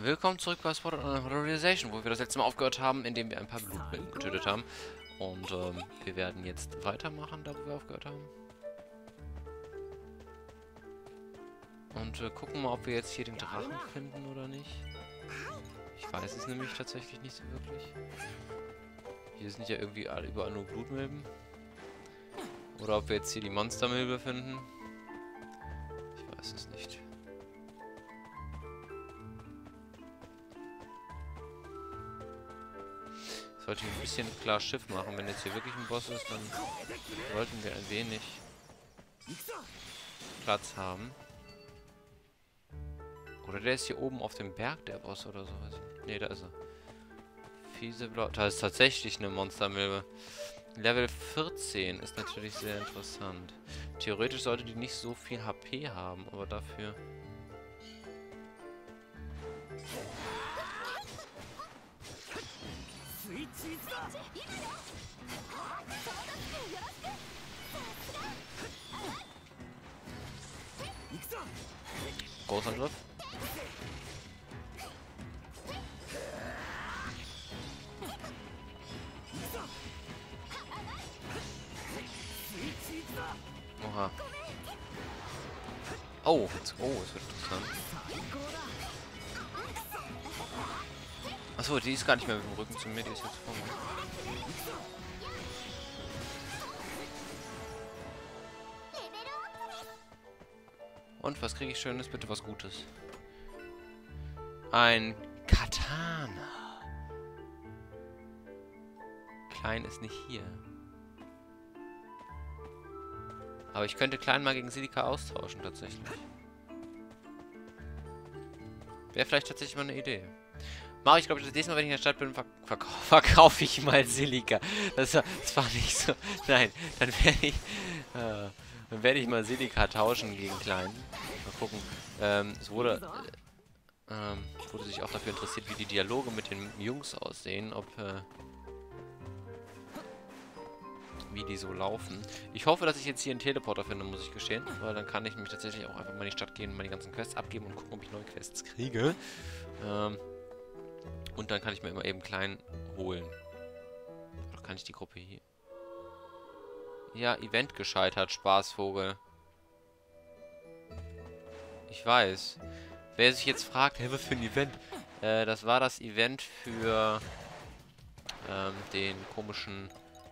Willkommen zurück bei Sword Art Realization, wo wir das letzte Mal aufgehört haben, indem wir ein paar Blutmilben getötet haben. Und wir werden jetzt weitermachen, da wo wir aufgehört haben. Und gucken mal, ob wir jetzt hier den Drachen finden oder nicht. Ich weiß es nämlich tatsächlich nicht so wirklich. Hier sind ja irgendwie überall nur Blutmilben. Oder ob wir jetzt hier die Monstermilbe finden. Ich weiß es nicht. Sollte ich ein bisschen klar Schiff machen. Wenn jetzt hier wirklich ein Boss ist, dann sollten wir ein wenig Platz haben. Oder der ist hier oben auf dem Berg, der Boss oder sowas. Ne, da ist er. Fiese Blau. Da ist tatsächlich eine Monstermilbe. Level 14 ist natürlich sehr interessant. Theoretisch sollte die nicht so viel HP haben, aber dafür... Großangriff. Oha. Oh, es wird interessant. Achso, die ist gar nicht mehr mit dem Rücken zu mir, die ist jetzt vor mir. Und was kriege ich Schönes? Bitte was Gutes. Ein Katana. Klein ist nicht hier. Aber ich könnte Klein mal gegen Silika austauschen, tatsächlich. Wäre vielleicht tatsächlich mal eine Idee. Mache ich, glaube ich, das nächste Mal, wenn ich in der Stadt bin, verkaufe ich mal Silika. Das war nicht so... Nein, dann werde ich mal Silika tauschen gegen Klein. Mal gucken. Es wurde sich auch dafür interessiert, wie die Dialoge mit den Jungs aussehen, wie die so laufen. Ich hoffe, dass ich jetzt hier einen Teleporter finde, muss ich gestehen, weil dann kann ich mich tatsächlich auch einfach mal in die Stadt gehen und meine ganzen Quests abgeben und gucken, ob ich neue Quests kriege. Und dann kann ich mir immer eben Klein holen. Oder kann ich die Gruppe hier... Ja, Event gescheitert, Spaßvogel. Ich weiß. Wer sich jetzt fragt, hey, was für ein Event? Das war das Event für den komischen...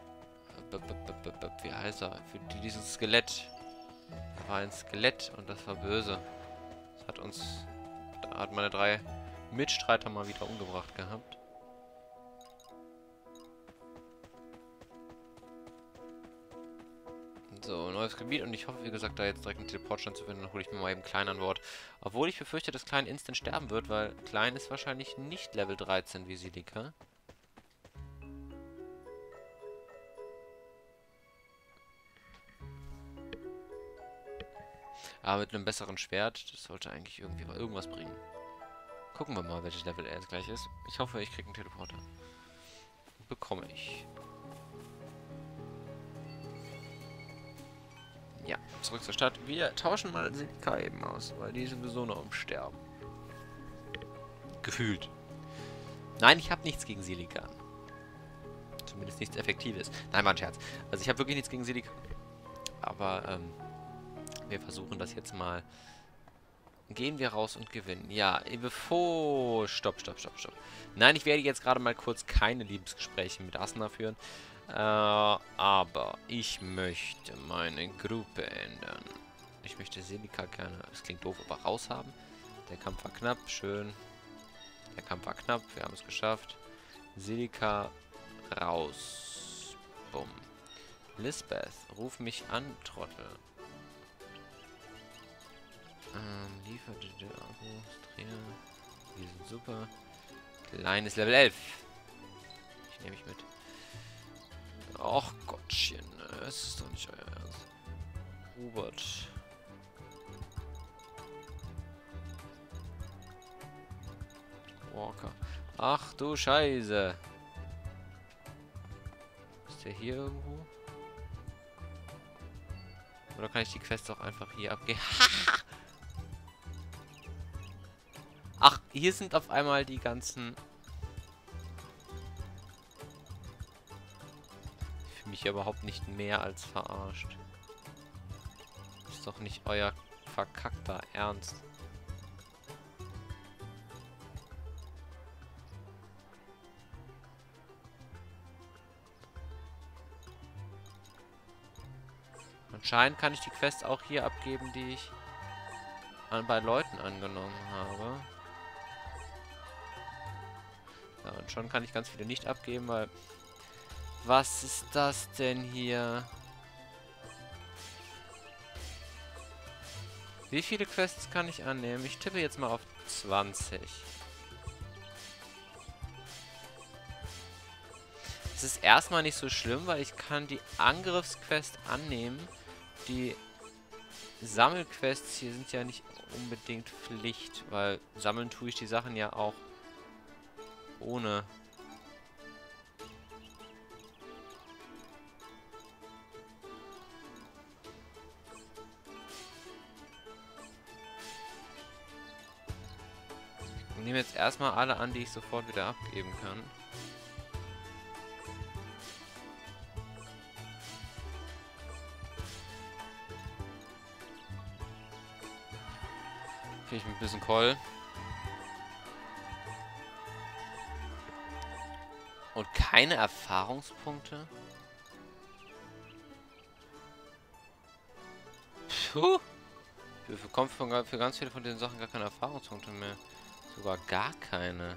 wie heißt er? Für dieses Skelett. Da war ein Skelett und das war böse. Das hat uns... Da hat meine 3 Mitstreiter mal wieder umgebracht gehabt. So, neues Gebiet und ich hoffe, wie gesagt, da jetzt direkt einen Teleportstand zu finden, dann hole ich mir mal eben Klein an Bord. Obwohl ich befürchte, dass Klein instant sterben wird, weil Klein ist wahrscheinlich nicht Level 13 wie Silika. Aber mit einem besseren Schwert, das sollte eigentlich irgendwie mal irgendwas bringen. Gucken wir mal, welches Level er jetzt gleich ist. Ich hoffe, ich kriege einen Teleporter. Bekomme ich. Ja, zurück zur Stadt. Wir tauschen mal Silika eben aus, weil die sind sowieso noch im Sterben. Gefühlt. Nein, ich habe nichts gegen Silika. Zumindest nichts Effektives. Nein, war ein Scherz. Also ich habe wirklich nichts gegen Silika. Aber, wir versuchen das jetzt mal. Gehen wir raus und gewinnen. Ja, bevor... Stopp. Nein, ich werde jetzt gerade mal kurz keine Liebesgespräche mit Asuna führen. Aber ich möchte meine Gruppe ändern. Ich möchte Silika gerne, das klingt doof, aber raushaben. Der Kampf war knapp, schön. Der Kampf war knapp, wir haben es geschafft. Silika raus. Bumm. Lisbeth, ruf mich an, Trottel. Lieferte der Akku, Trainer. Die sind super. Kleines Level 11. Ich nehme mich mit. Och Gottchen, es ist doch nicht euer Ernst. Hubert. Walker. Ach du Scheiße. Ist der hier irgendwo? Oder kann ich die Quest auch einfach hier abgeben? Ach, hier sind auf einmal die ganzen... Ich fühle mich hier überhaupt nicht mehr als verarscht. Ist doch nicht euer verkackter Ernst. Anscheinend kann ich die Quest auch hier abgeben, die ich bei Leuten angenommen habe. Ja, und schon kann ich ganz viele nicht abgeben, weil... Was ist das denn hier? Wie viele Quests kann ich annehmen? Ich tippe jetzt mal auf 20. Es ist erstmal nicht so schlimm, weil ich kann die Angriffsquest annehmen. Die Sammelquests hier sind ja nicht unbedingt Pflicht, weil sammeln tue ich die Sachen ja auch ohne. Ich nehme jetzt erstmal alle an, die ich sofort wieder abgeben kann. Kriege ich ein bisschen Kohl. Und keine Erfahrungspunkte? Puh. Wir bekommen für ganz viele von diesen Sachen gar keine Erfahrungspunkte mehr. Sogar gar keine.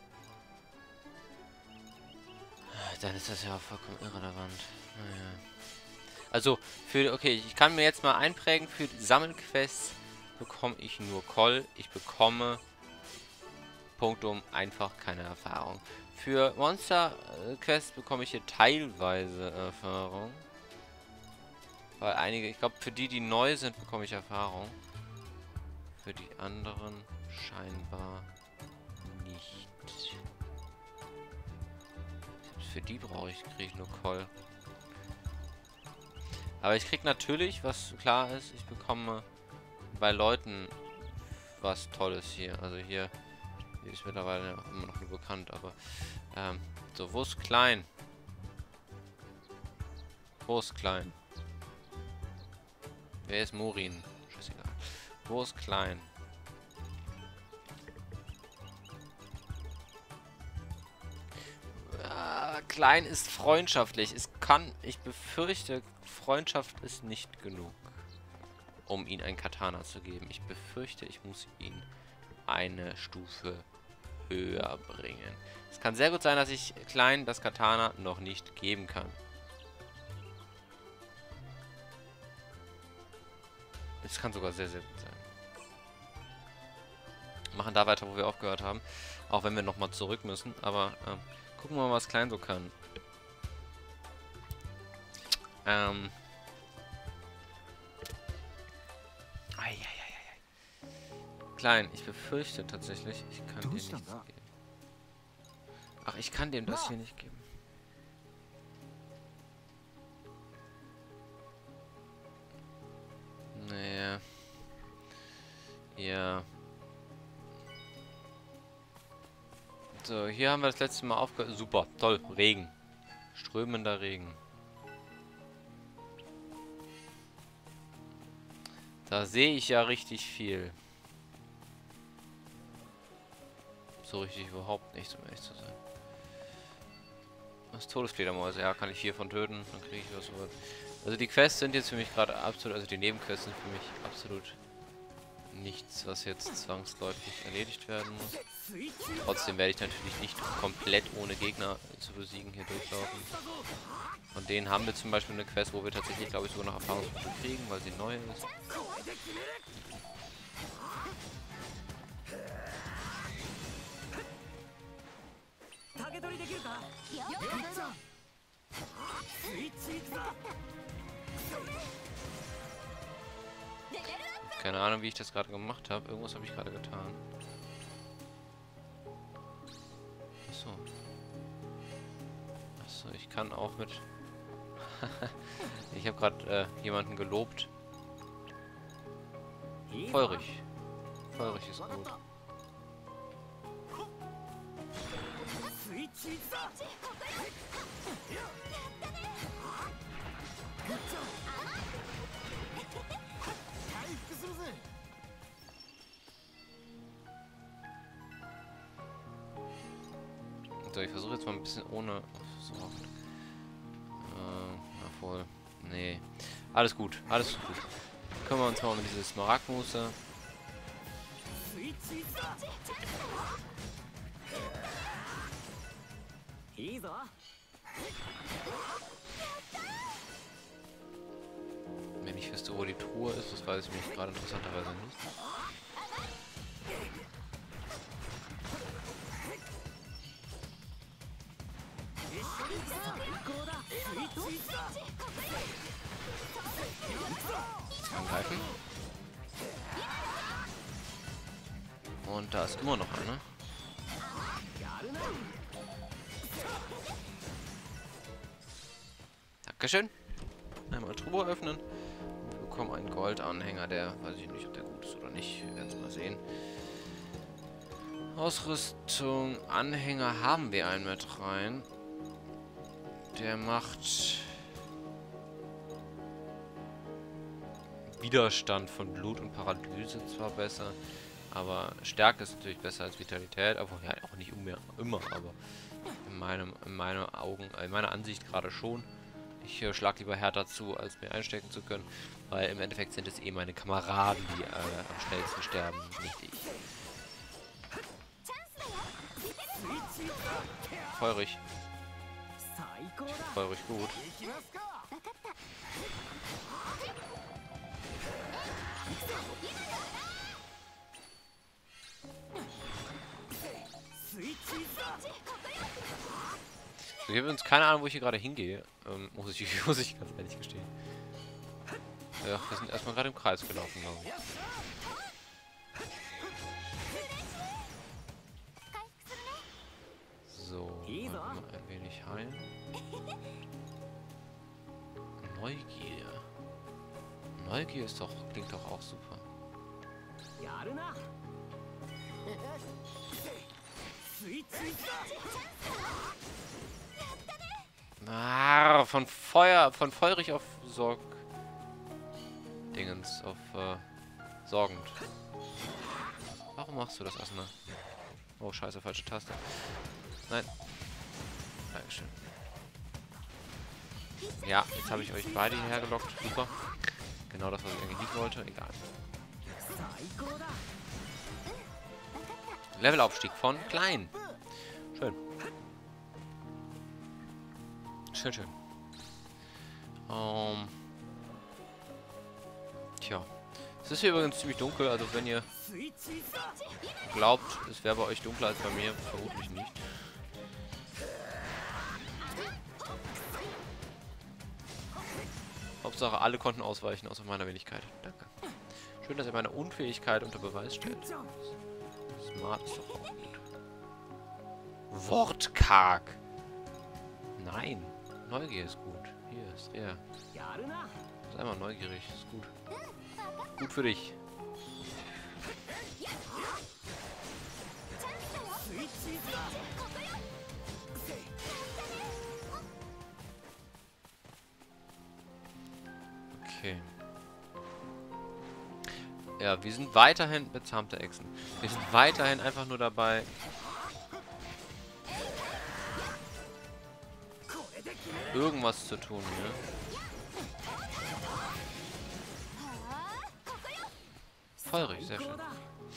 Dann ist das ja auch vollkommen irrelevant. Naja. Also, okay, ich kann mir jetzt mal einprägen, für die Sammelquests bekomme ich nur Koll. Ich bekomme punktum einfach keine Erfahrung. Für Monster-Quests bekomme ich hier teilweise Erfahrung. Weil einige, ich glaube, für die, die neu sind, bekomme ich Erfahrung. Für die anderen scheinbar nicht. Für die kriege ich nur Koll. Aber ich kriege natürlich, was klar ist, ich bekomme bei Leuten was Tolles hier. Also hier ist mittlerweile immer noch nur bekannt, aber so, wo ist klein? Wo ist klein? Wer ist Morin? Scheißegal. Wo ist klein? Klein ist freundschaftlich. Ich befürchte, Freundschaft ist nicht genug, um ihm ein Katana zu geben. Ich befürchte, ich muss ihn eine Stufe höher bringen. Es kann sehr gut sein, dass ich Klein das Katana noch nicht geben kann. Es kann sogar sehr, sehr gut sein. Machen da weiter, wo wir aufgehört haben. Auch wenn wir nochmal zurück müssen. Aber gucken wir mal, was Klein so kann. Klein, ich befürchte tatsächlich, ich kann dir nichts geben. Ach, ich kann dem das hier nicht geben. Naja. Ja. So, hier haben wir das letzte Mal aufgehört. Super, toll. Regen. Strömender Regen. Da sehe ich ja richtig viel. So richtig überhaupt nichts, um ehrlich zu sein. Das Todesfledermäuse, ja, kann ich hiervon töten, dann kriege ich was. Also die Quests sind jetzt für mich gerade absolut, also die Nebenquests sind für mich absolut nichts, was jetzt zwangsläufig erledigt werden muss. Trotzdem werde ich natürlich nicht komplett ohne Gegner zu besiegen hier durchlaufen. Von denen haben wir zum Beispiel eine Quest, wo wir tatsächlich, glaube ich, sogar noch Erfahrungspunkte kriegen, weil sie neu ist. Keine Ahnung, wie ich das gerade gemacht habe. Irgendwas habe ich gerade getan. Achso. Achso, ich kann auch mit... Ich habe gerade jemanden gelobt. Feurig. Feurig ist gut. So, ich versuche jetzt mal ein bisschen ohne... Sorgen. Na voll. Nee. Alles gut, alles gut. Kümmern wir uns mal um diese Smaragdmuße. Wenn ich wüsste, wo die Truhe ist, das weiß ich mich gerade interessanterweise nicht. Angreifen. Und da ist immer noch eine. Dankeschön. Einmal Truhe öffnen. Wir bekommen einen Goldanhänger, der, weiß ich nicht, ob der gut ist oder nicht. Wir werden es mal sehen. Ausrüstung, Anhänger haben wir einen mit rein. Der macht Widerstand von Blut und Paralyse zwar besser, aber Stärke ist natürlich besser als Vitalität, aber ja auch nicht immer, aber in meinen Augen, in meiner Ansicht gerade schon. Ich schlage lieber härter zu, als mir einstecken zu können, weil im Endeffekt sind es eh meine Kameraden, die am schnellsten sterben, nicht ich. Feurig. Feurig gut. So, ich habe uns keine Ahnung, wo ich hier gerade hingehe. Muss ich ganz ehrlich gestehen. Ja, wir sind erstmal gerade im Kreis gelaufen, glaube ich. So, mal ein wenig heilen. Neugier. Neugier ist doch, klingt doch auch super. Ah, von feurig auf Dingens, auf sorgend. Warum machst du das, Asuna? Oh, scheiße, falsche Taste. Nein. Dankeschön. Ja, jetzt habe ich euch beide hierher gelockt. Super. Genau das, was ich eigentlich nicht wollte. Egal. Levelaufstieg von klein. Schön. Schön, schön. Tja. Es ist hier übrigens ziemlich dunkel, also wenn ihr glaubt, es wäre bei euch dunkler als bei mir, vermutlich nicht. Hauptsache, alle konnten ausweichen, außer meiner Wenigkeit. Danke. Schön, dass ihr meine Unfähigkeit unter Beweis stellt. Smart ist doch auch gut. Wortkarg. Nein. Neugier ist gut. Hier ist er. Sei mal neugierig. Ist gut. Gut für dich. Okay. Ja, wir sind weiterhin bezahmte Echsen. Wir sind weiterhin einfach nur dabei, irgendwas zu tun hier. Feurig, sehr schön.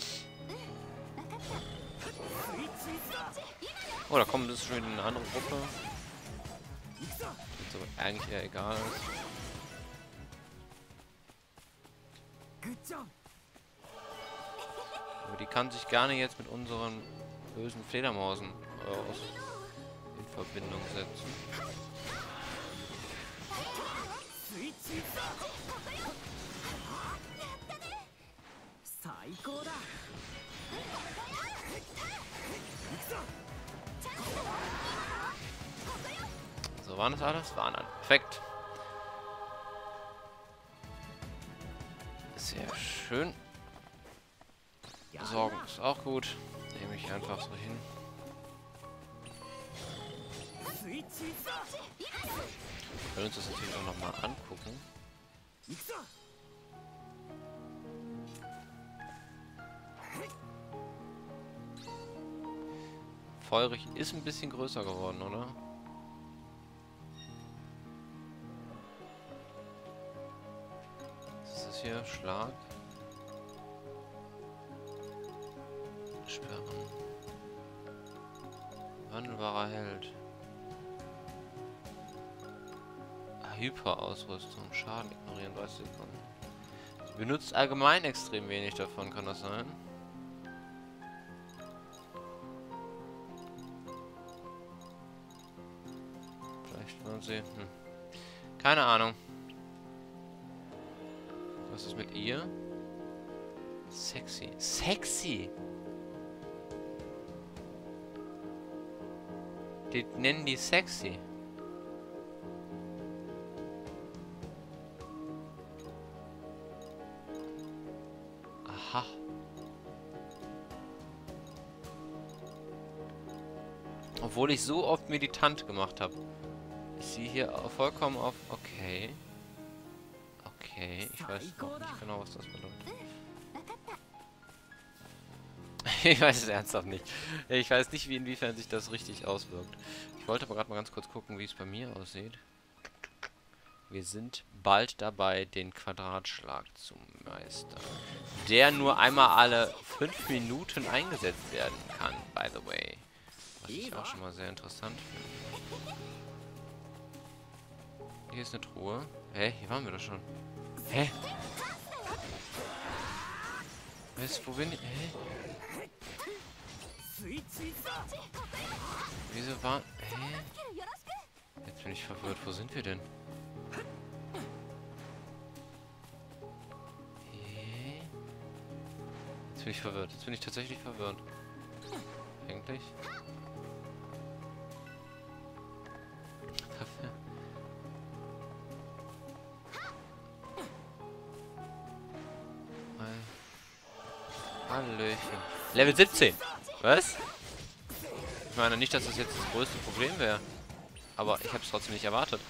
Oh, da kommt das schon wieder eine andere Gruppe. Ist aber eigentlich eher egal. Aber die kann sich gerne jetzt mit unseren bösen Fledermausen in Verbindung setzen. So, waren das alles? Waren alle. Perfekt. Sehr schön. Sorgen ist auch gut. Nehme ich einfach so hin. Wir können uns das natürlich auch nochmal angucken. Feurich ist ein bisschen größer geworden, oder? Was ist das hier? Schlag. Sperren. Wandelbarer Held. Hyperausrüstung. Schaden ignorieren, 30 Sekunden. Benutzt allgemein extrem wenig davon, kann das sein? Vielleicht wollen sie... Keine Ahnung. Was ist mit ihr? Sexy. Sexy! Die nennen die sexy. Aha. Obwohl ich so oft meditant gemacht habe. Ist sie hier vollkommen auf... Okay. Okay, ich weiß auch nicht genau, was das bedeutet. Ich weiß es ernsthaft nicht. Ich weiß nicht, inwiefern sich das richtig auswirkt. Ich wollte aber gerade mal ganz kurz gucken, wie es bei mir aussieht. Wir sind bald dabei, den Quadratschlag zu meistern. Der nur einmal alle 5 Minuten eingesetzt werden kann, by the way. Was ich auch schon mal sehr interessant finde. Hier ist eine Truhe. Hä? Hier waren wir doch schon. Hä? Wo bin ich? Hä? Wieso war... Hä? Jetzt bin ich verwirrt. Wo sind wir denn? Hä? Jetzt bin ich verwirrt. Jetzt bin ich tatsächlich verwirrt. Eigentlich? Hallöchen. Level 17. Was? Ich meine nicht, dass das jetzt das größte Problem wäre. Aber ich habe es trotzdem nicht erwartet.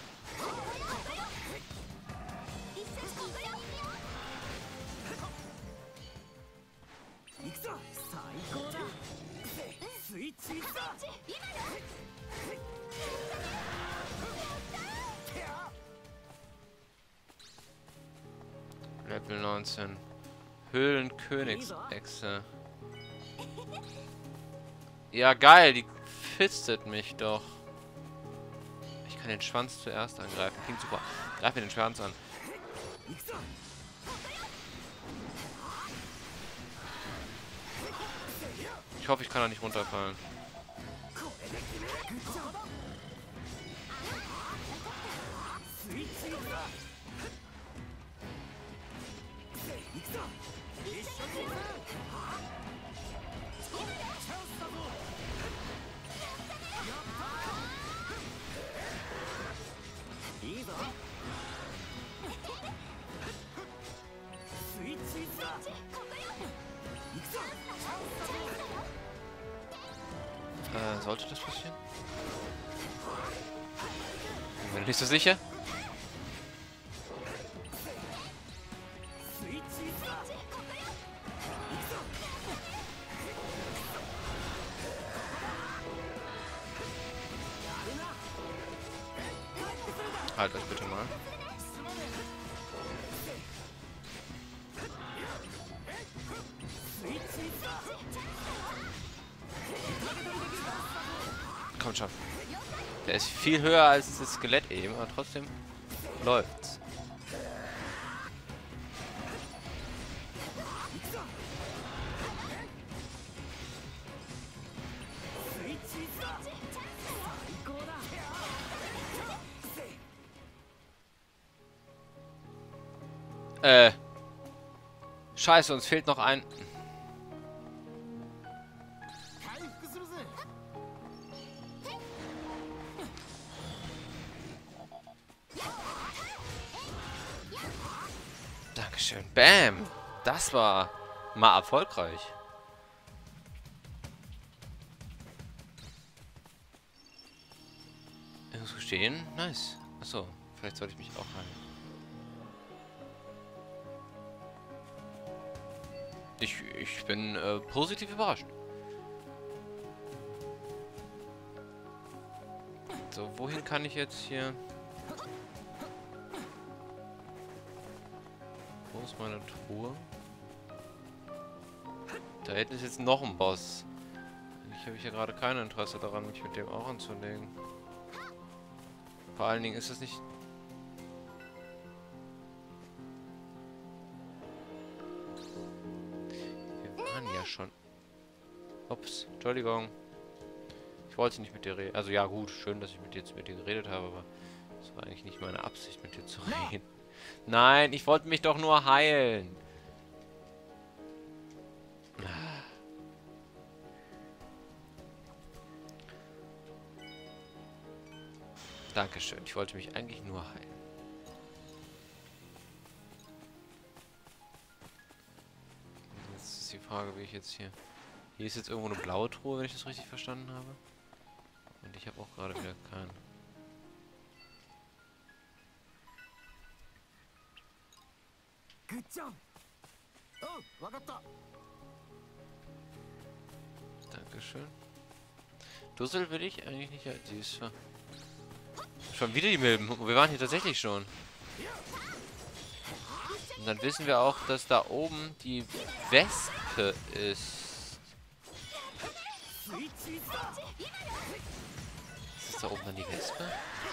Level 19. Höhlenkönigsechse. Ja, geil, die fistet mich doch. Ich kann den Schwanz zuerst angreifen. Klingt super. Greif mir den Schwanz an. Ich hoffe, ich kann da nicht runterfallen. Sollte das passieren? Bin nicht so sicher. Halt euch bitte mal. Komm schon. Der ist viel höher als das Skelett eben, aber trotzdem läuft's. Scheiße, uns fehlt noch ein... Dankeschön. Bam! Das war mal erfolgreich. Ich muss gestehen, nice. Achso, vielleicht sollte ich mich auch heilen. Ich bin positiv überrascht. So, wohin kann ich jetzt hier... Wo ist meine Truhe? Da hinten ist jetzt noch ein Boss. Ich habe ja gerade kein Interesse daran, mich mit dem auch anzulegen. Vor allen Dingen ist es nicht... Wir waren ja schon... Ups, Entschuldigung. Ich wollte nicht mit dir reden. Also ja gut, schön, dass ich mit dir geredet habe, aber das war eigentlich nicht meine Absicht, mit dir zu reden. Nein, ich wollte mich doch nur heilen. Dankeschön, ich wollte mich eigentlich nur heilen. Jetzt ist die Frage, wie ich jetzt hier... Hier ist jetzt irgendwo eine blaue Truhe, wenn ich das richtig verstanden habe. Und ich habe auch gerade wieder keinen. Dankeschön. Dussel will ich eigentlich nicht als süß. Schon wieder die Milben. Wir waren hier tatsächlich schon. Und dann wissen wir auch, dass da oben die Wespe ist. Ist da oben dann die Wespe?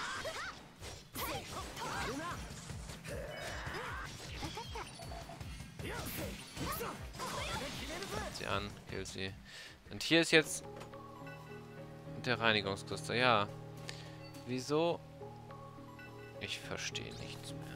Sie an, kill sie. Und hier ist jetzt der Reinigungskluster. Ja. Wieso? Ich verstehe nichts mehr.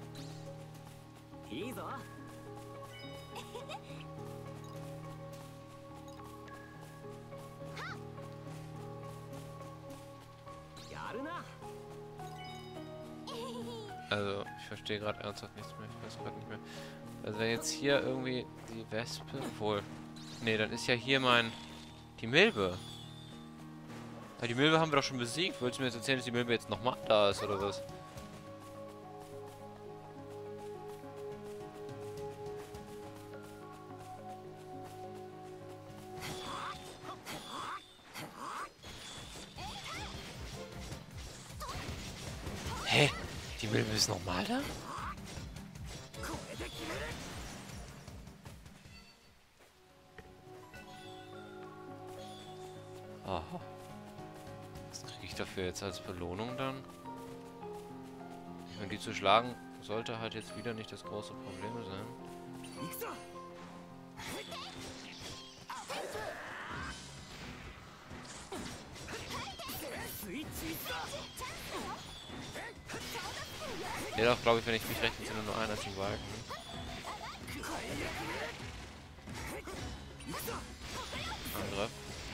Also, ich verstehe gerade ernsthaft nichts mehr. Ich weiß gerade nicht mehr. Also, wenn jetzt hier irgendwie die Wespe... Wohl. Nee, dann ist ja hier die Milbe. Ja, die Milbe haben wir doch schon besiegt. Wolltest du mir jetzt erzählen, dass die Milbe jetzt nochmal da ist, oder was? Hä? Die Milbe ist nochmal da? Aha. Was kriege ich dafür jetzt als Belohnung dann? Ich meine, die zu schlagen sollte halt jetzt wieder nicht das große Problem sein. Jedoch glaube ich, wenn ich mich recht entsinne, nur einer zum Balken. Andere.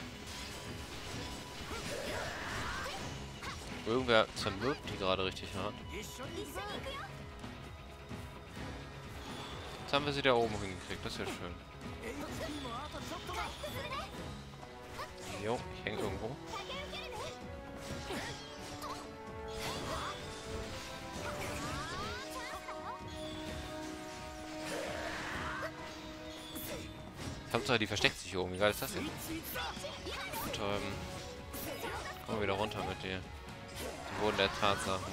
Irgendwer zermürbt die gerade richtig hart. Jetzt haben wir sie da oben hingekriegt, das ist ja schön. Jo, ich hänge irgendwo. Hauptsache, die versteckt sich hier oben. Wie geil ist das denn? Und, kommen wir wieder runter mit dir. Zum Boden der Tatsachen.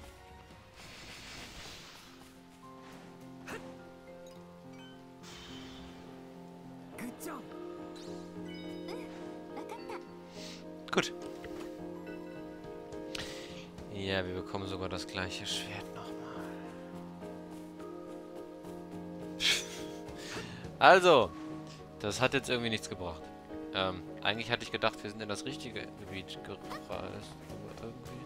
Gut. Ja, wir bekommen sogar das gleiche Schwert nochmal. Also, das hat jetzt irgendwie nichts gebracht. Eigentlich hatte ich gedacht, wir sind in das richtige Gebiet gereist. Aber irgendwie...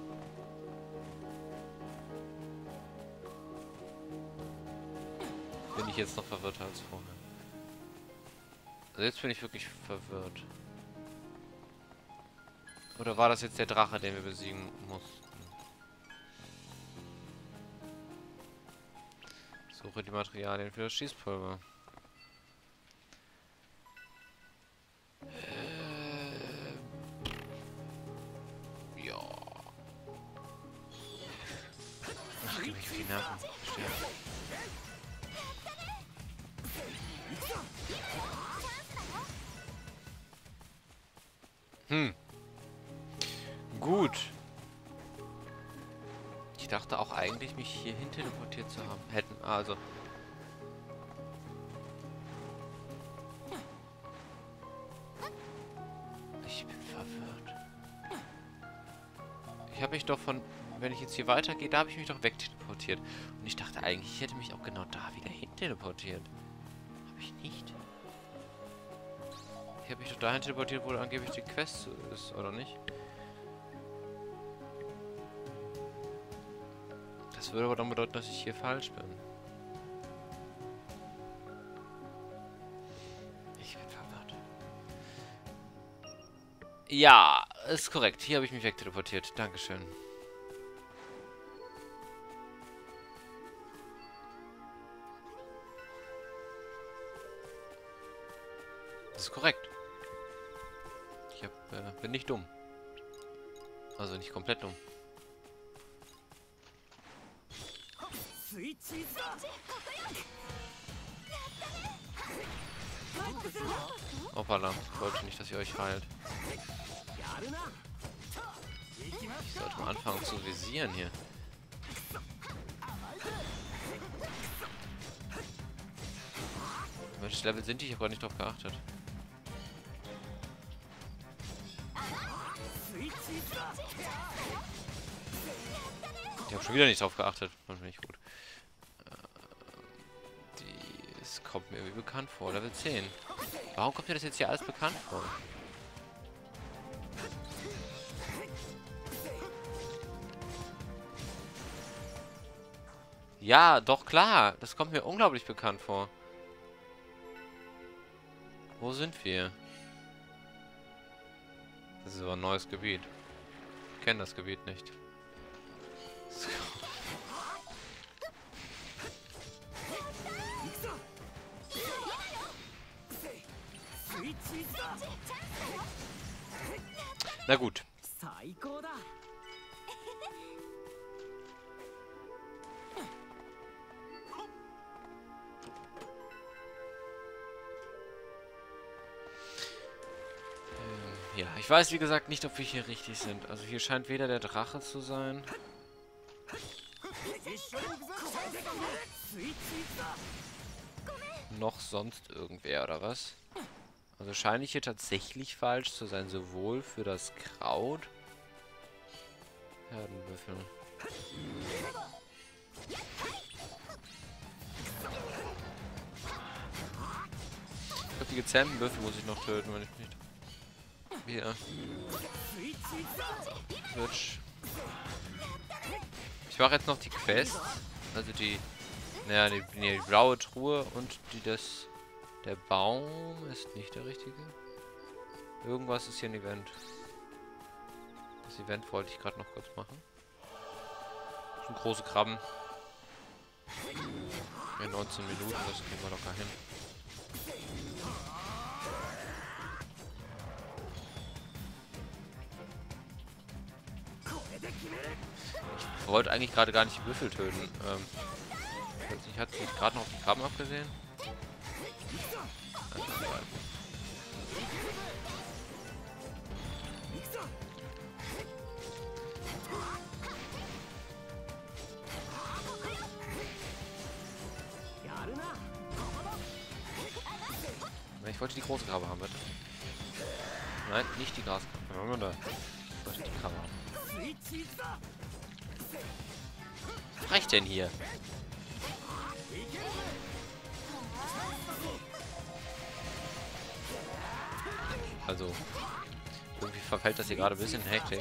bin ich jetzt noch verwirrter als vorher. Also jetzt bin ich wirklich verwirrt. Oder war das jetzt der Drache, den wir besiegen mussten? Suche die Materialien für das Schießpulver. Ja. Ach, geh mich auf die Nerven. Sterben. Gut. Ich dachte auch eigentlich, mich hierhin teleportiert zu haben. Hätten, also... Ich bin verwirrt. Ich habe mich doch von... Wenn ich jetzt hier weitergehe, da habe ich mich doch wegteleportiert. Und ich dachte eigentlich, ich hätte mich auch genau da wieder hin teleportiert. Habe ich nicht. Ich habe mich doch dahin teleportiert, wo angeblich die Quest ist, oder nicht? Das würde aber dann bedeuten, dass ich hier falsch bin. Ich bin verwirrt. Ja, ist korrekt. Hier habe ich mich wegteleportiert. Dankeschön. Das ist korrekt. Ich bin nicht dumm. Also nicht komplett dumm. Hoppala, ich wollte nicht, dass ihr euch heilt. Ich sollte mal anfangen zu visieren hier. Welches Level sind die? Ich habe gar nicht drauf geachtet. Ich habe schon wieder nicht drauf geachtet. Das finde ich gut. Es kommt mir irgendwie bekannt vor. Level 10. Warum kommt mir das jetzt hier alles bekannt vor? Ja, doch klar. Das kommt mir unglaublich bekannt vor. Wo sind wir? Das ist aber ein neues Gebiet. Ich kenne das Gebiet nicht. So. Na gut. Ja, ich weiß wie gesagt nicht, ob wir hier richtig sind. Also hier scheint weder der Drache zu sein. Noch sonst irgendwer, oder was? Also scheine ich hier tatsächlich falsch zu sein, sowohl für das Kraut. Herdenbüffel. Ich glaube, die gezähmten Büffel muss ich noch töten, wenn ich nicht... Hier. Switch. Ich mache jetzt noch die Quest. Also die... Naja, die blaue Truhe und die das... Der Baum ist nicht der richtige. Irgendwas ist hier ein Event. Das Event wollte ich gerade noch kurz machen. Das sind große Krabben. In 19 Minuten, das kriegen wir locker hin. Ich wollte eigentlich gerade gar nicht die Würfel töten. Ich hatte mich gerade noch auf die Krabben abgesehen. Ich wollte die große Krabbe haben, bitte. Nein, nicht die Graskrabbe. Ich wollte die Krabbe haben. Was reicht denn hier? Also, irgendwie verfällt das hier gerade ein bisschen in Hektik.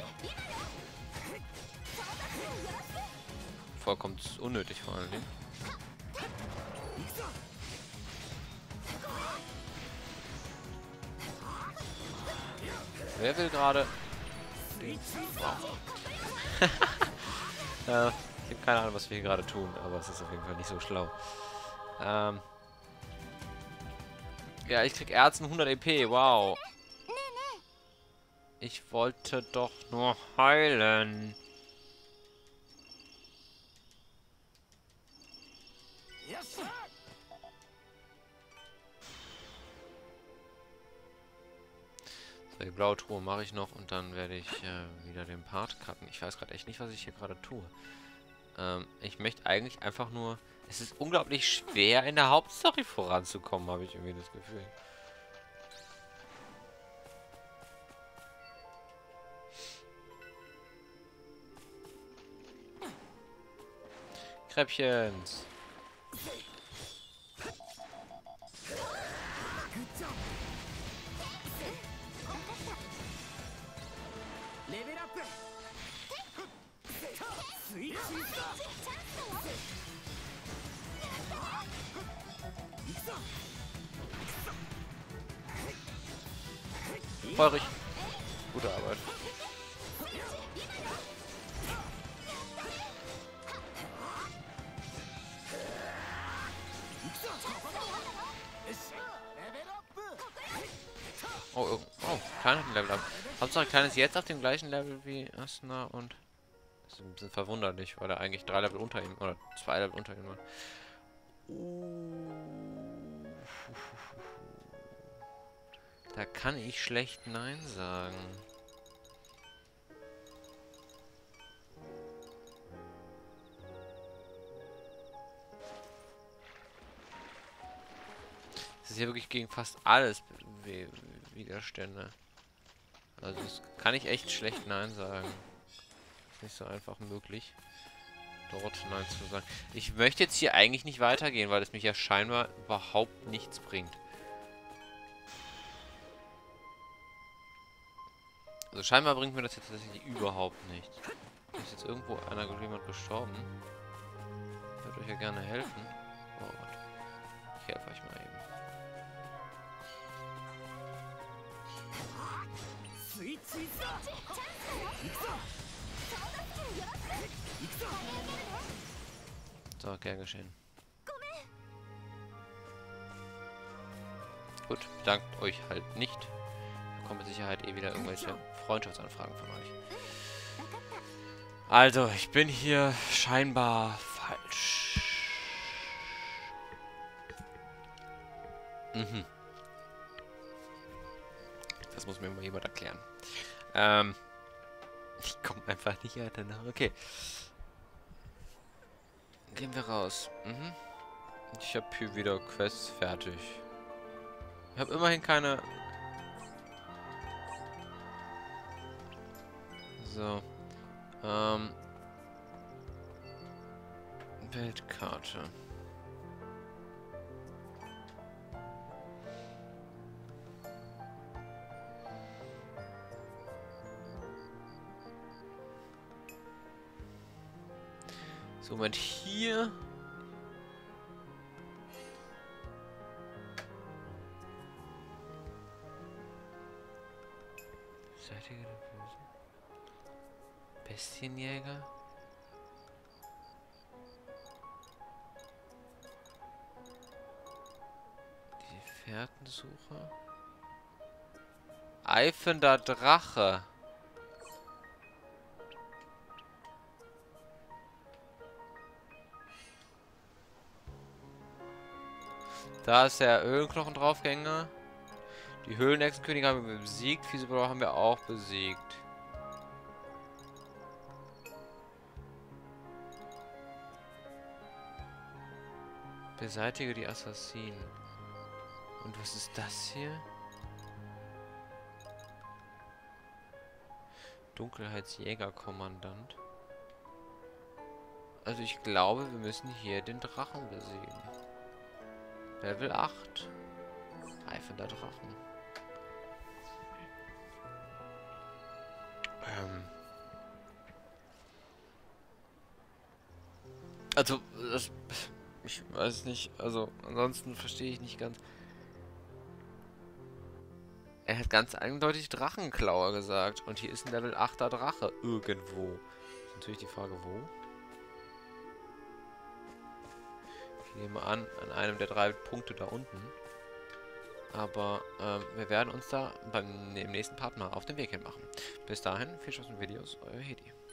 Vollkommen unnötig vor allen Dingen. Wer will gerade... Wow. Ich habe keine Ahnung, was wir hier gerade tun, aber es ist auf jeden Fall nicht so schlau. Ja, ich krieg Erzen 100 EP, wow. Ich wollte doch nur heilen. So, die blaue Truhe mache ich noch und dann werde ich wieder den Part cutten. Ich weiß gerade echt nicht, was ich hier gerade tue. Ich möchte eigentlich einfach nur... Es ist unglaublich schwer, in der Hauptstory voranzukommen, habe ich irgendwie das Gefühl. Kräppchens. Feurig. Gute Arbeit. Oh, kleiner Level up. Hauptsache klein ist jetzt auf dem gleichen Level wie Asuna und... Das ist ein bisschen verwunderlich, weil er eigentlich 3 Level unter ihm, oder 2 Level unter ihm war. Da kann ich schlecht Nein sagen. Das ist ja wirklich gegen fast alles Widerstände. Also das kann ich echt schlecht Nein sagen. Ist nicht so einfach möglich, dort Nein zu sagen. Ich möchte jetzt hier eigentlich nicht weitergehen, weil es mich ja scheinbar überhaupt nichts bringt. Also scheinbar bringt mir das jetzt tatsächlich überhaupt nichts. Ist jetzt irgendwo jemand gestorben? Ich würde euch ja gerne helfen. Oh Gott. Ich helfe euch mal eben. So, gern geschehen. Gut, bedankt euch halt nicht. Da kommen mit Sicherheit eh wieder irgendwelche Freundschaftsanfragen von euch. Also, ich bin hier scheinbar falsch. Das muss mir mal jemand erklären. Ich komme einfach nicht weiter nach. Okay. Gehen wir raus. Ich habe hier wieder Quests fertig. Ich habe immerhin keine... So. Weltkarte. So, Moment, hier... Seitiger der Bösen. Bestienjäger. Die Fährtensucher. Eifender Drache. Da ist der Ölknochen-Draufgänger. Die Höhlenechsenkönige haben wir besiegt. Fiesebrauch haben wir auch besiegt. Beseitige die Assassinen. Und was ist das hier? Dunkelheitsjägerkommandant. Also ich glaube, wir müssen hier den Drachen besiegen. Level 8. Eifender Drachen. Also, ich weiß nicht, also ansonsten verstehe ich nicht ganz. Er hat ganz eindeutig Drachenklauer gesagt. Und hier ist ein Level 8er Drache irgendwo. Ist natürlich die Frage, wo? Ich nehme an einem der 3 Punkte da unten. Aber wir werden uns da im nächsten Part mal auf den Weg hin machen. Bis dahin, viel Spaß mit Videos, euer Hedi.